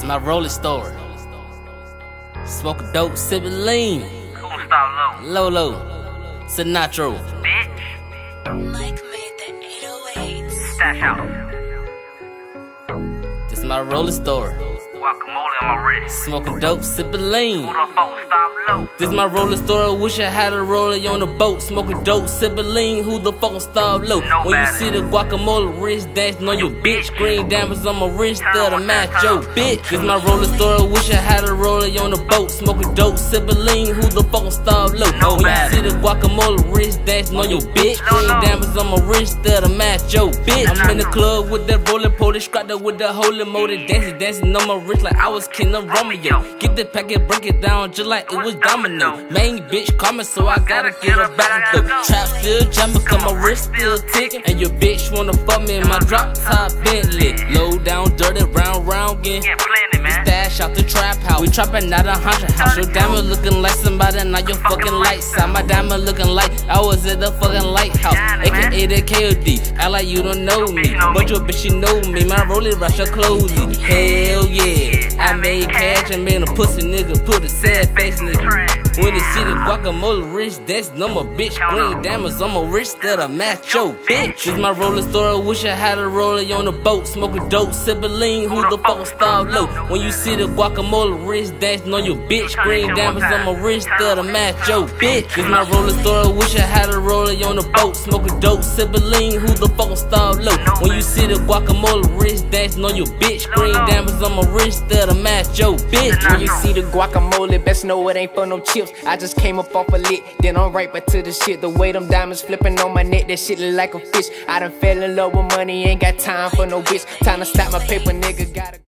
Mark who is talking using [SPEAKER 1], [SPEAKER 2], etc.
[SPEAKER 1] It's my rolling story. Smoking dope, sipping lean.
[SPEAKER 2] Cool style low.
[SPEAKER 1] Lolo, Sinatra.
[SPEAKER 2] Bitch.
[SPEAKER 3] Mike made the 808s.
[SPEAKER 2] Stash out.
[SPEAKER 1] This is my rolling story.
[SPEAKER 2] Guacamole on my wrist.
[SPEAKER 1] Smoking dope, sipping lean.
[SPEAKER 2] Pull up boat, style low.
[SPEAKER 1] This my rolling story. Wish I had a roller on the boat. Smoking dope, sipping lean. Who the fuck gon' stop low?
[SPEAKER 2] No
[SPEAKER 1] When you
[SPEAKER 2] matter.
[SPEAKER 1] see the guacamole wrist dancing on your bitch, green diamonds on my wrist that'll match your bitch. This my rolling story. Wish I had a roller on the boat. Smoking dope, sipping lean. Who the fuck gon' stop low?
[SPEAKER 2] No
[SPEAKER 1] When you
[SPEAKER 2] matter.
[SPEAKER 1] see the guacamole wrist dancing on your bitch, green diamonds on my wrist that'll match your bitch. I'm in the club with that rolling pole, scrapped up with the holy motor, dancing on my wrist like I was King of Romeo. Get the packet, break it down just like it was domino. Main bitch coming, so I gotta get her back though. Trap still jumping, cause my wrist still ticking. And your bitch wanna fuck me in my drop top Bentley. Low down, dirty, round again.
[SPEAKER 2] Yeah, plenty, man.
[SPEAKER 1] Stash out the trap house. We trapping out a haunted house. Your diamond looking like somebody, now your fucking lights out. My diamond looking like I was at the fucking lighthouse. AKA the KOD. Act like you don't know me, but your bitch, you know me. My rollie rush her closing. Hell yeah. I made cash and made a pussy nigga put a sad face nigga. When they see the guacamole wrist, that's no more bitch. Green diamonds on my wrist that'll match your bitch. This my rolling story. Wish I had a roller on the boat. Smoking dope, sipping lean. Who the fuck gon' stop low? When you see the guacamole wrist dancing on your bitch, green diamonds on my wrist that'll match your bitch. This my rolling story. Wish I had a roller on the boat. Smoking dope, sipping lean. Who the fuck gon' stop low? When you see the guacamole wrist dancing on your bitch, green diamonds on my wrist that'll match your bitch.
[SPEAKER 4] When you see the guacamole, best know it ain't for no chips. I just came up off a lick, then I'm right back to the shit. The way them diamonds flipping on my neck, that shit look like a fish. I done fell in love with money, ain't got time for no bitch. Time to stop my paper, nigga, gotta